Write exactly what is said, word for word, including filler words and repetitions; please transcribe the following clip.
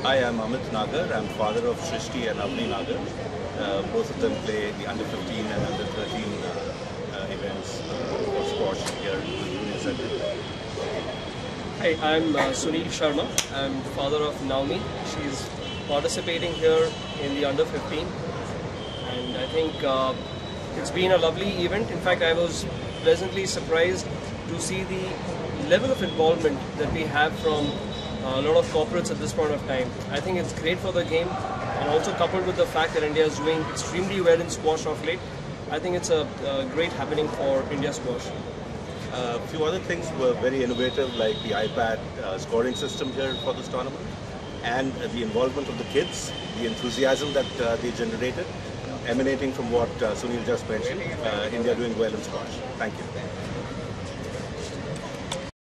Hi, I'm Amit Nagar. I'm father of Shrishti and Avni Nagar. Uh, both of them play the under fifteen and under thirteen uh, uh, events uh, for squash here in the Union Center. Hi, I'm uh, Sunil Sharma. I'm father of Naomi. She's participating here in the under fifteen, and I think uh, it's been a lovely event. In fact, I was pleasantly surprised to see the level of involvement that we have from uh, a lot of corporates at this point of time. I think it's great for the game, and also coupled with the fact that India is doing extremely well in squash of late, I think it's a, a great happening for India squash. A uh, few other things were very innovative, like the iPad uh, scoring system here for this tournament, and uh, the involvement of the kids, the enthusiasm that uh, they generated, emanating from what uh, Sunil just mentioned, uh, India doing well in squash. Thank you.